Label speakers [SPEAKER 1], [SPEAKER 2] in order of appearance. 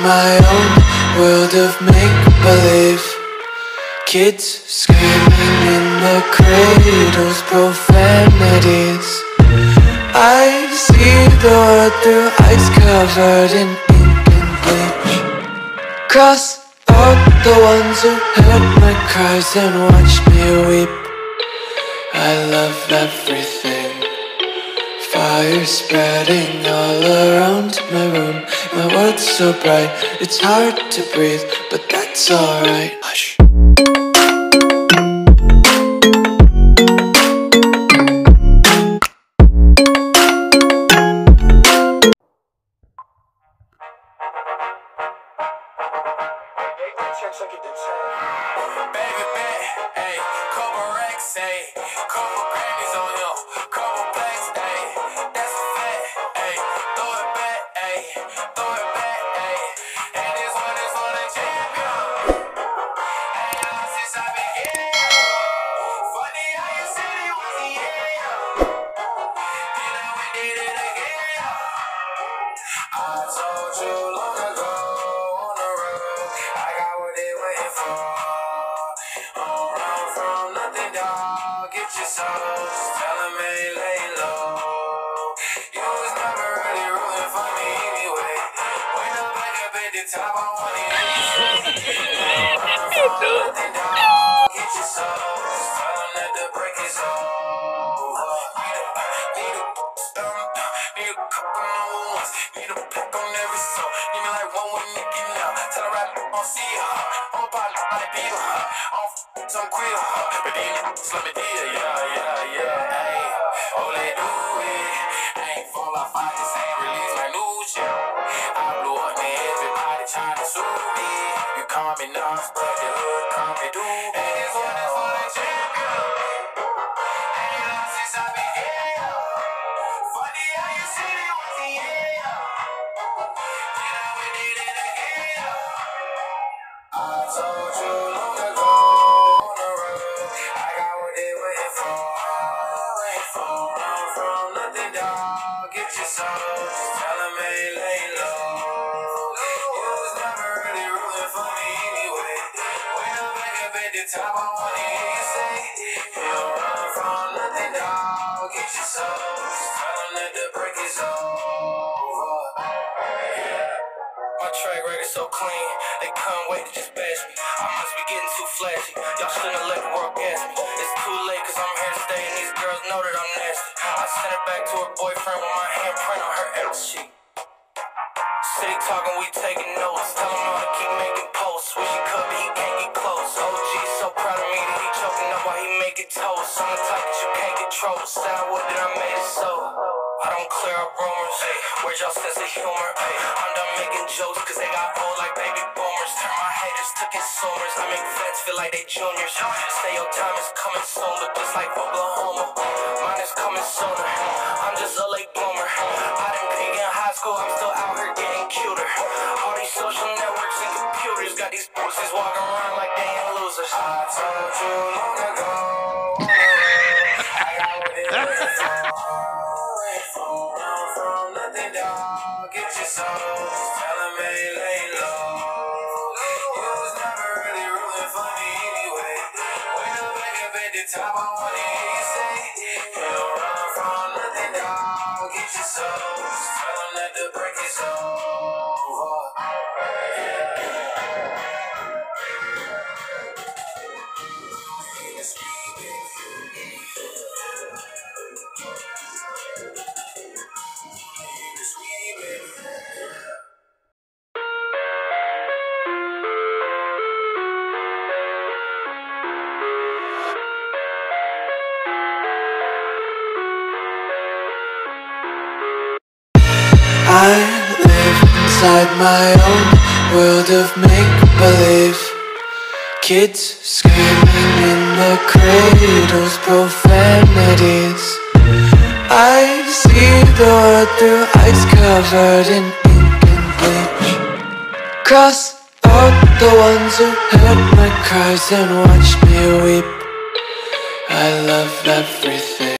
[SPEAKER 1] my own world of make-believe. Kids screaming in the cradles, profanities. I see the world through ice covered in ink and bleach. Cross out the ones who heard my cries and watched me weep. I love everything. Fire spreading all around my room. My world's so bright, it's hard to breathe, but that's alright. Hush.
[SPEAKER 2] Baby, ayy, couple racks, ayy, couple Grammys on him, couple plaques, ayy, that's a fact, ayy, throw it back, ayy, and this one is for the champion. Ain't lost since I began. Funny how you said it was the end. Then I went did it again. I told you long ago on the road, I got what they waiting for. Don't run from nothing, dog. Get your soul. Just tell them ain't lay low. You was never really rooting for me anyway. When I'm back up at the top, I want it easy. Don't run from nothing, dog. Get your soul. Just tell them that the break is over. Need a couple number ones. Need a pack on every song. Need me like one with Nicky now. Tell her I don't see her. I'm about to like beat her. Some queer, but then let me deal, yeah, ayy. Oh, they do it. I ain't fall off, I just ain't release my new shit. I blew up, man, everybody trying to sue me. You call me nuts, but the hood call me doobie. And this one is for the champion. Ain't lost since I began. Funny how you said it was the end. Then I went did it again. I told you long ago. Get your soul, just tell them ain't lay low. You was never really rooting for me anyway. When I'm back up at the top, I wanna hear you say, you don't run from nothing, dog. Get your soul, just tell them that the break is over. My track record so clean, they couldn't wait to just bash me. I must be getting too flashy, y'all shouldn't have let the world gas me. It's too late cause I'm here to stay and these girls know that I'm nasty. I sent it back to her boyfriend with my handprint on her L sheet. City talking, we taking notes. Tell him all to keep making posts. Wish he could, but he can't get close. OG so proud of me that he choking up while he making toast. I'm the type that you can't control. Sad what that I made it so. I don't clear up rumors. Hey, where's y'all sense of humor? Hey, I'm done making jokes cause they got old like baby boomers. Turn my haters to consumers. I make vets feel like they juniors. Say your time is coming soon, but just like Oklahoma, mine is coming sooner. I'm just a late bloomer. I didn't peak in high school, I'm still out here getting cuter. All these social networks and computers got these pussies walking around like they ain't losers. I told you long ago, I got what it was for. Don't run from nothing, dog. Get your soul, just tell them ain't lay low. You was never really rooting for me anyway. When I'm back up at the top, I wanna hear you say, you don't run from nothing, dog. Get your soul, just tell them that the break is over.
[SPEAKER 1] I live inside my own world of make-believe. Kids screaming in the cradles, profanities. I see the world through ice covered in ink and bleach. Cross out the ones who heard my cries and watched me weep. I love everything.